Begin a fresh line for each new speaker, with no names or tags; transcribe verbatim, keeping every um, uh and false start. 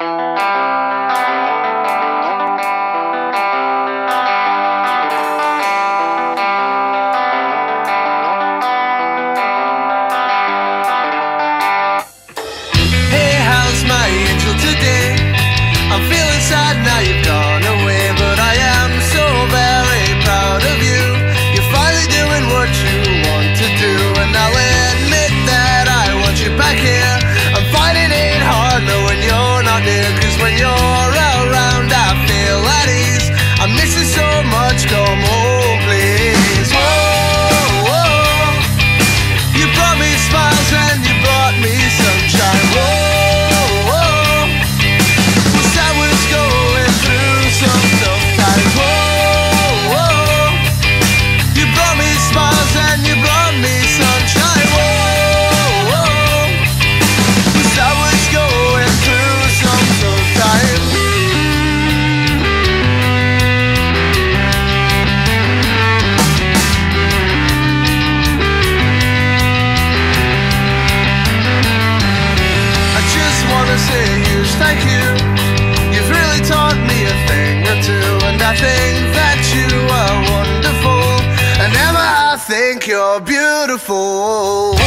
Hey, how's my angel today? I'm feeling sad now you've gone away, but I am so very proud of you. You're finally doing what you want to do, and I'll admit that I want you back here. I'm finding it hard knowing you're not near, cause when you're around I feel at ease. I miss you so much, come home please. Whoa, whoa. You brought me smiles and you brought me sunshine. Whoa, whoa. Wish I was going through some tough times. Whoa, whoa. You brought me smiles and you brought me sunshine. Whoa, whoa. Wish I was going through some tough times. I just wanna say a huge thank you. You've really taught me a thing or two, and I think that you are wonderful, and Emma, I think you're beautiful.